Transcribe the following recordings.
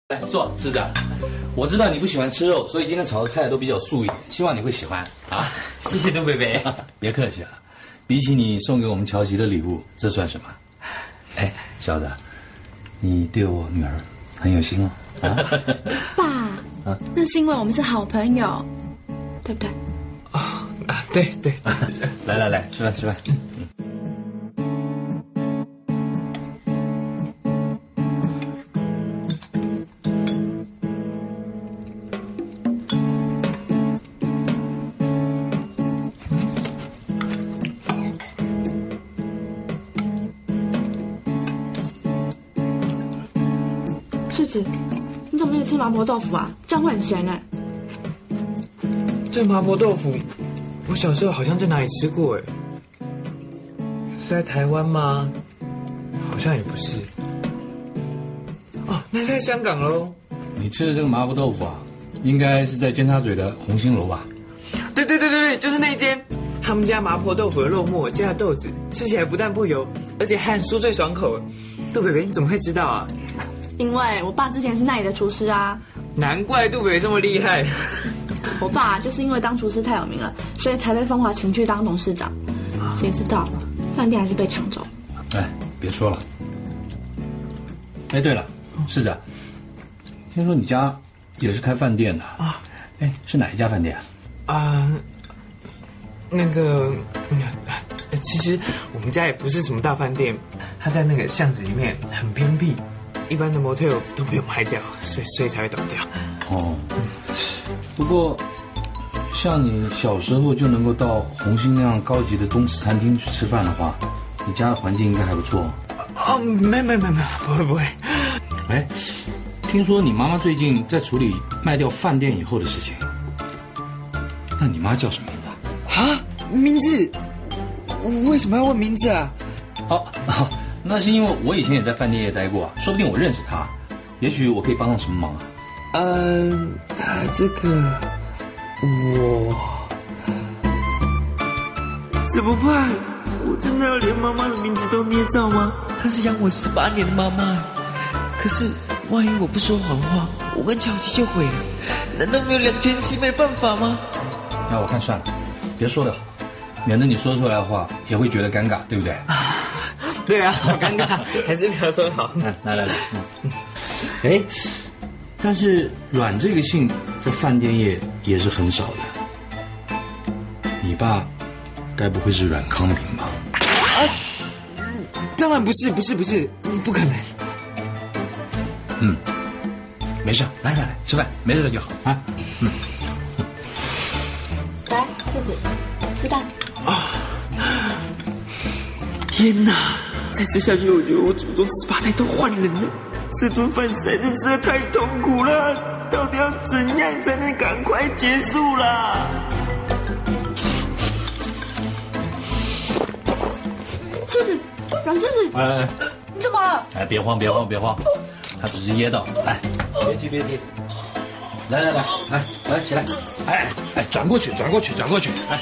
来坐，是的。我知道你不喜欢吃肉，所以今天炒的菜都比较素一点，希望你会喜欢啊。 谢谢杜北北， 别客气了。比起你送给我们乔琪的礼物，这算什么？哎，小子，你对我女儿很有心哦。啊、 爸，那是因为我们是好朋友，对不对？ 对。 来，吃饭。 世子，你怎么没有吃麻婆豆腐啊？这样会很咸哎。 这麻婆豆腐，我小时候好像在哪里吃过哎，是在台湾吗？好像也不是。哦，那是在香港喽。 你吃的这个麻婆豆腐啊，应该是在尖沙咀的红星楼吧？ 对，就是那间。他们家麻婆豆腐的肉末加豆子，吃起来不但不油，而且还很酥脆爽口。杜北北，你怎么会知道啊？ 因为我爸之前是那里的厨师啊。 难怪杜北北这么厉害。 我爸就是因为当厨师太有名了，所以才被风华请去当董事长。谁知道饭店还是被抢走。 哎，别说了。哎，对了，是的，听说你家也是开饭店的啊？哎，是哪一家饭店啊？ 其实我们家也不是什么大饭店，它在那个巷子里面很偏僻，一般的 motel 都被我们卖掉，所以才会倒掉。 哦，不过像你小时候就能够到红星那样高级的中式餐厅去吃饭的话，你家的环境应该还不错。 哦，没，不会。 哎，听说你妈妈最近在处理卖掉饭店以后的事情，那你妈叫什么名字啊？ 名字？为什么要问名字啊？ 那是因为我以前也在饭店业待过，说不定我认识她，也许我可以帮上什么忙啊。 这个我怎么办？我真的要连妈妈的名字都捏造吗？她是养我18年的妈妈，可是万一我不说谎话，我跟乔琪就毁了。难道没有两全其美的办法吗？ 那我看算了，别说的好，免得你说出来的话也会觉得尴尬，对不对？ 对啊，好尴尬，还是不要说好。 来，哎，但是阮这个姓在饭店业也是很少的。你爸该不会是阮康平吧？ 当然不是，不可能。 没事，来吃饭，没事就好啊。 来，世子，吃蛋。 天哪！再吃下去，我觉得我祖宗18代都换人了。这顿饭实在是吃得太痛苦了，到底要怎样才能赶快结束啦？ 世子，阮世子， 哎， 你怎么了？ 哎，别慌，他只是噎到了。来，别急，来，起来，哎，转过去，哎。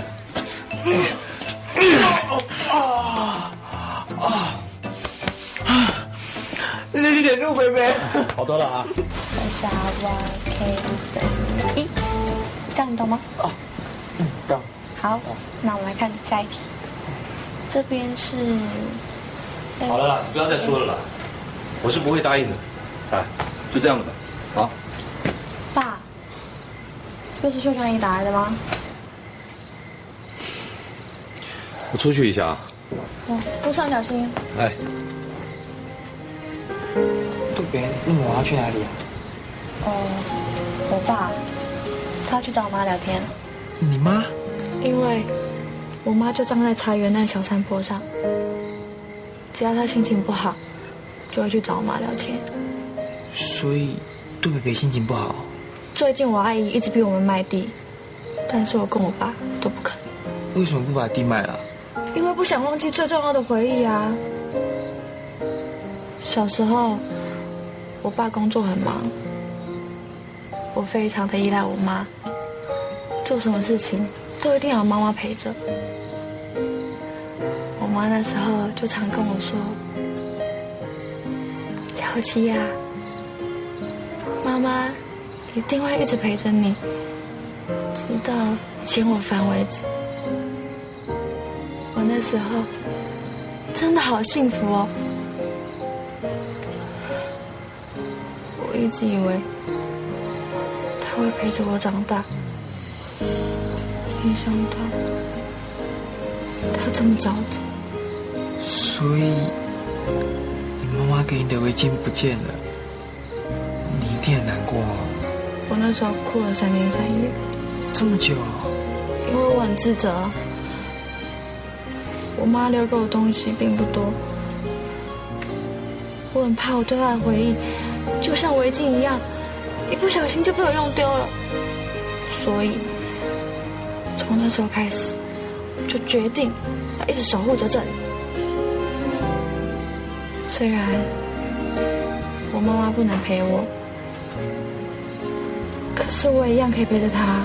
这点肉贝贝， 好多了啊！ 加 y k 等于1，这样你懂吗？ 懂。 好，那我们来看下一题。这边是。 好了啦，不要再说了啦，我是不会答应的。哎，就这样子吧。好。 爸，又是秀传姨打来的吗？ 我出去一下啊。 路上小心。 哎。 渡边，那么我要去哪里啊？ 我爸，他要去找我妈聊天。 你妈？ 因为我妈就站在茶园那小山坡上，只要她心情不好，就会去找我妈聊天。 所以杜北北心情不好。 最近我阿姨一直逼我们卖地，但是我跟我爸都不肯。 为什么不把地卖了？ 因为不想忘记最重要的回忆啊。小时候，我爸工作很忙，我非常的依赖我妈，做什么事情都一定要有妈妈陪着。我妈那时候就常跟我说：“乔琪呀， 妈一定会一直陪着你，直到嫌我烦为止。我那时候真的好幸福哦。我一直以为他会陪着我长大，没想到他这么早走。 所以你妈妈给你的围巾不见了，你一定很难过哦。 我那时候哭了3天3夜， 这么久？ 因为我很自责。我妈留给我东西并不多，我很怕我对她的回忆就像围巾一样，一不小心就被我用丢了。所以从那时候开始，就决定要一直守护着这里。虽然我妈妈不能陪我，可是我也一样可以陪着她。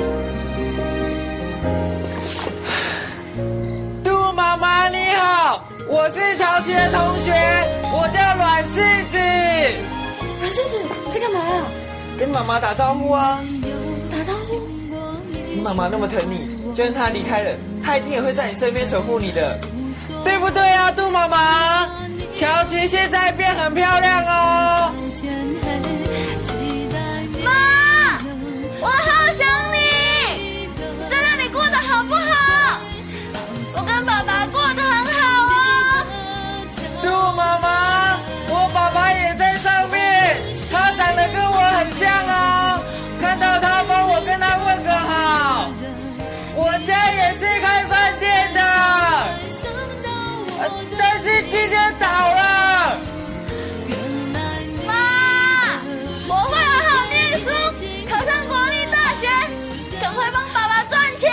杜妈妈你好，我是乔琪的同学，我叫阮世子。 阮世子，你在干嘛啊？ 跟妈妈打招呼啊！ 打招呼？ 你妈妈那么疼你，就算她离开了，她一定也会在你身边守护你的，对不对啊，杜妈妈？乔琪现在变很漂亮哦。 妈，我好想你，在那里过得好不好？我跟爸爸过得很好哦。 杜妈妈，我爸爸也在上面，他长得跟我很像哦。看到他帮我跟他问个好。我家也是开饭店的，但是今天倒了。 妈，我会好好念书，考上国立大学，更会帮爸爸赚钱。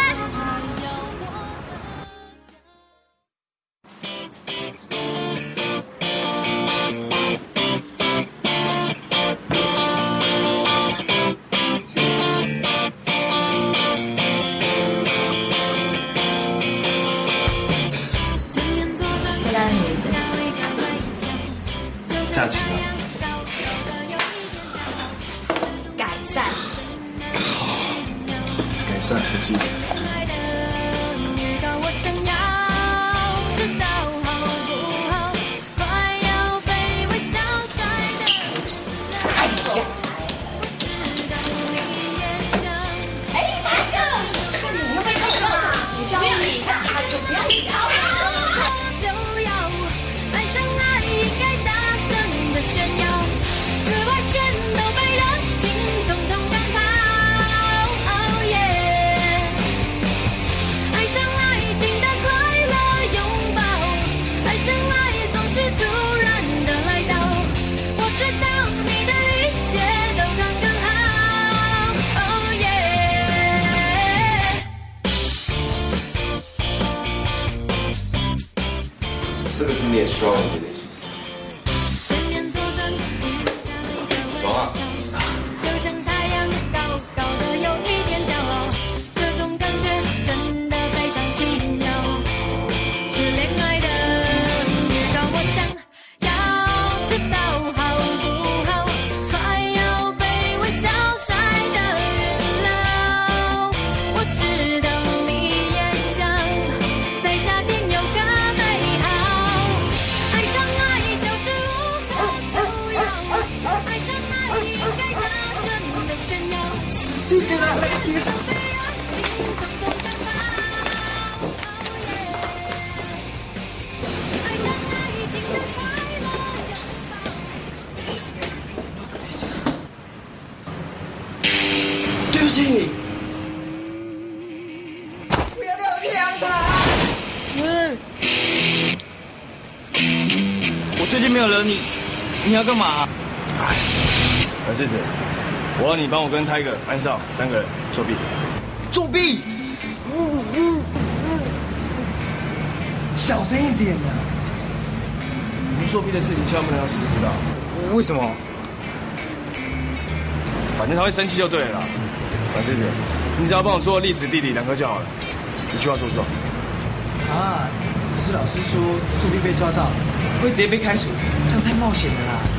假期了， 改善。 改善不记得。 这个是你也需要的类型。爽啊！ 对不起，不要这样吧。我最近没有惹你，你要干嘛？ 哎，阮世子，我要你帮我跟Tiger、安少3个人作弊。 作弊！小声一点啊！ 你们作弊的事情千万不能让师知道。 为什么？ 反正他会生气就对了啦。阮世子，你只要帮我做历史、地理2科就好了。一句话说说。 啊，可是老师说作弊被抓到，会直接被开除，这样太冒险了啦。